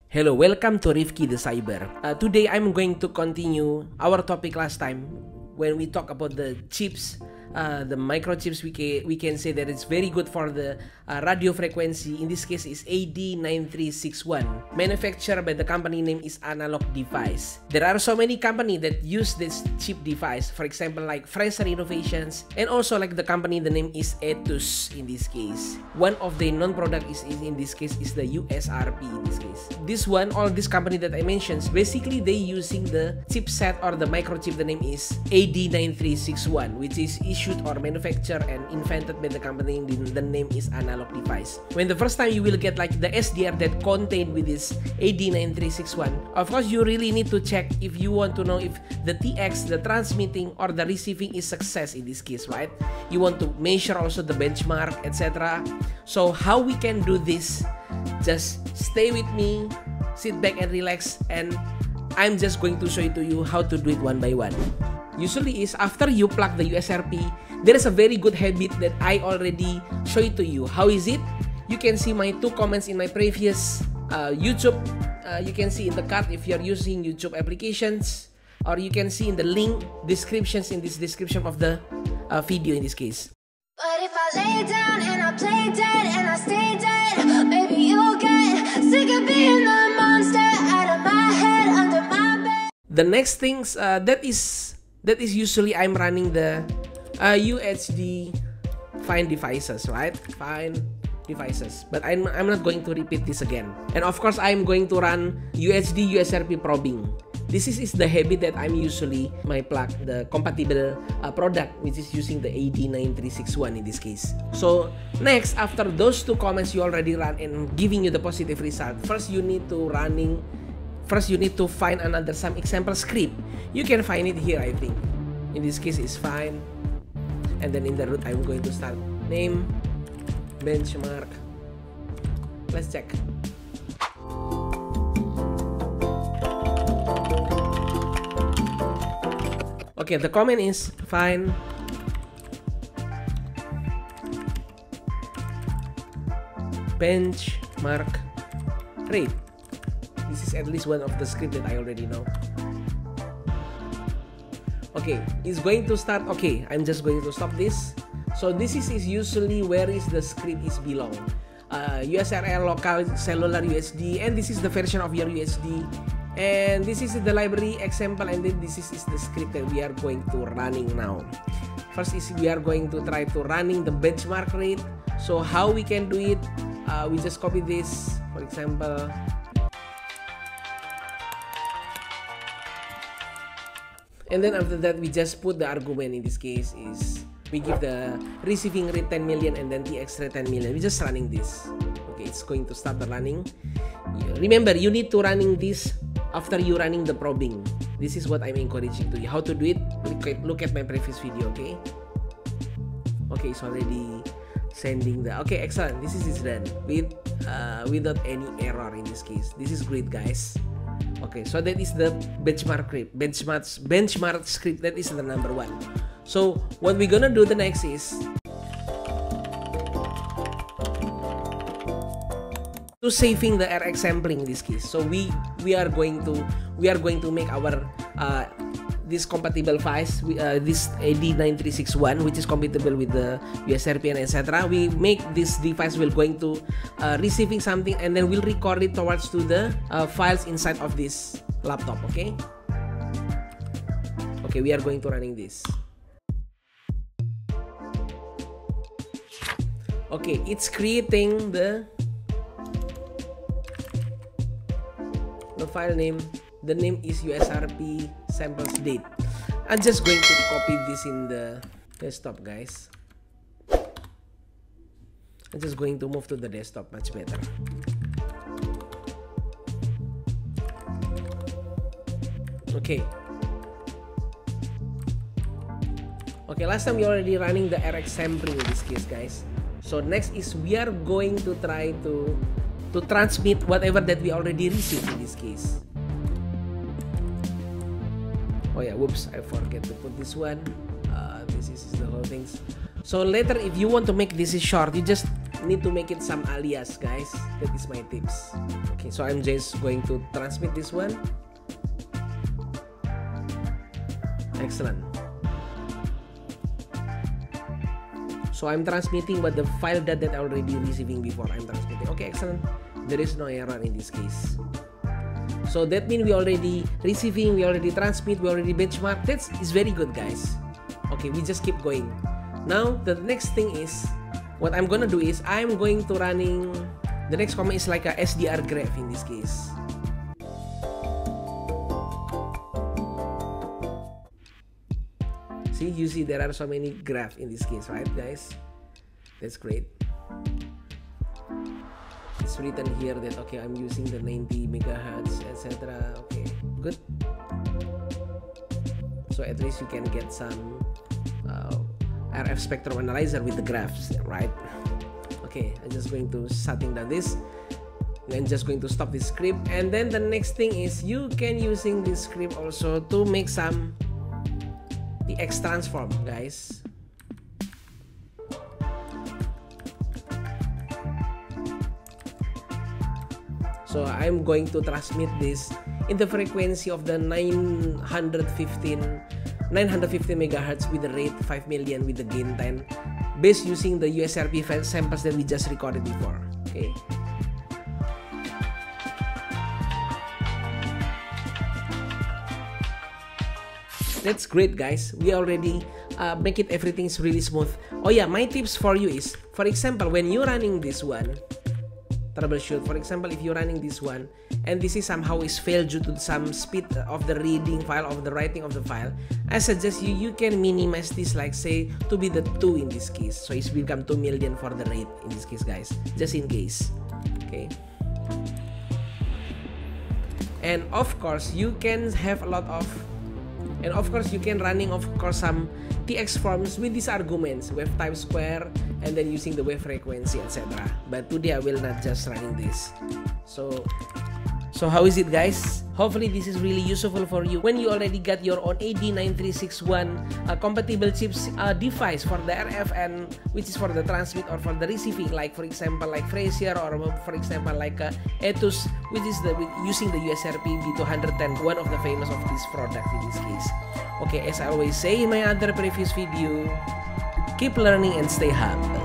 Hello, welcome to Rifki the Cyber. Today I'm going to continue our topic last time when we talk about the chips, the microchips. We can say that it's very good for the radio frequency. In this case, is AD9361. Manufactured by the company name is Analog Device. There are so many companies that use this chip device. For example, like Fraser Innovations, and also like the company, the name is Ettus in this case. One of the non-product is in this case is the USRP in this case. This one, all this company that I mentioned, basically they using the chipset or the microchip. The name is AD9361, which is issued or manufactured and invented by the company. The name is Analog Device. When the first time you will get like the SDR that contained with this AD9361, of course you really need to check if you want to know if the TX, the transmitting or the receiving is success in this case, right? You want to measure also the benchmark, etc. So how we can do this? Just stay with me, sit back and relax, and I'm just going to show it to you how to do it one by one. Usually is after you plug the USRP, there is a very good habit that I already show it to you. How is it? You can see my 2 comments in my previous YouTube. You can see in the card if you are using YouTube applications, or you can see in the link descriptions in this description of the video in this case. But if I lay down and I play dead and I stay dead, maybe you'll get sick of being the monster out of my head, under my bed. The next things that is usually I'm running the UHD Find devices, right? Find devices. But I'm not going to repeat this again. And of course, I'm going to run UHD USRP probing. This is the habit that I'm usually my plug the compatible product, which is using the AD9361 in this case. So next, after those 2 comments you already run and giving you the positive result, first you need to find another some example script. You can find it here, I think. In this case, it's fine. And then in the root, I'm going to start name, benchmark. Let's check. Okay, the comment is fine. Benchmark rate. This is at least one of the script that I already know. Okay, it's going to start. Okay, I'm just going to stop this. So this is usually where is the script is belong. USRL local cellular USD, and this is the version of your USD. And this is the library example, and then this is the script that we are going to running now. First is we are going to try to running the benchmark rate. So how we can do it? We just copy this, for example. And then after that, we just put the argument. In this case is we give the receiving rate 10 million and then TX rate 10 million. We just running this. Okay, it's going to start the running. Remember, you need to running this after you running the probing. This is what I'm encouraging to you. How to do it? Look at my previous video, okay? Okay, it's already sending the... Okay, excellent. This is done without any error in this case. This is great, guys. Okay, so that is the benchmark script. Benchmark script, that is the number 1. So what we're gonna do the next is to saving the RX sampling in this case. So we are going to make our this compatible files, this AD9361, which is compatible with the USRP and etc. We make this device will going to receiving something, and then we'll record it towards to the files inside of this laptop. Okay. Okay, we are going to running this. Okay, it's creating the file name. The name is USRP samples date. I'm just going to copy this in the desktop, guys. I'm just going to move to the desktop, much better. Okay. Okay, last time we already running the RX sampling in this case, guys. So next is we are going to try to transmit whatever that we already received in this case. Oh yeah, whoops, I forget to put this one. This is the whole things. So later, if you want to make this short, you just need to make it some alias, guys. That is my tips. Okay, so I'm just going to transmit this one. Excellent. So I'm transmitting, but the file that I already receiving before I'm transmitting. Okay, excellent. There is no error in this case. So that means we already receiving, we already transmit, we already benchmark. That is very good, guys. Okay, we just keep going. Now the next thing is, what I'm gonna do is I'm going to running. The next command is like a SDR graph in this case. See, you see there are so many graphs in this case, right, guys? That's great. It's written here that, okay, I'm using the 90 megahertz, etc. Okay, good. So at least you can get some RF spectrum analyzer with the graphs, right? Okay, I'm just going to shutting down this. I'm just going to stop this script, and then the next thing is you can using this script also to make some the X transform, guys. So I'm going to transmit this in the frequency of the 915 megahertz with the rate 5 million with the gain 10, based using the USRP samples that we just recorded before. Okay. That's great, guys. We already make it everything's really smooth. Oh yeah, my tips for you is, for example, when you're running this one, troubleshoot. For example, if you're running this one and this is somehow is failed due to some speed of the reading file, of the writing of the file, I suggest you can minimize this, like say to be the 2 in this case. So it's become 2 million for the rate in this case, guys, just in case. Okay. And of course you can have a lot of, and of course you can running of course some TX forms with these arguments, wave type square, and then using the wave frequency, etc. But today I will not just running this. So how is it, guys? Hopefully this is really useful for you when you already got your own AD9361 compatible chips device for the RF, and which is for the transmit or for the receiving, like for example like Frazier, or for example like Ettus, which is using the USRP B210, one of the famous of this product in this case. Okay, as I always say in my other previous video, keep learning and stay humble.